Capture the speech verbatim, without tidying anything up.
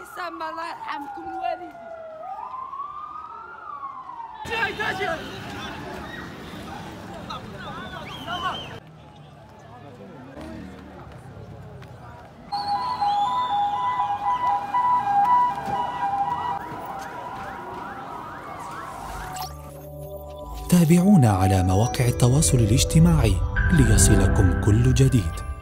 سامة الله يرحمكم الوالدين. جاي تاجر. تابعونا على مواقع التواصل الاجتماعي ليصلكم كل جديد.